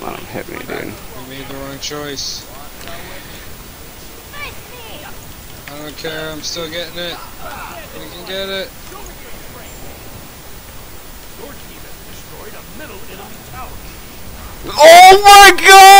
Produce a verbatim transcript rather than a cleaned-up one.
Let him hit me, dude. We made the wrong choice. I don't care, I'm still getting it. We can get it. Oh my god!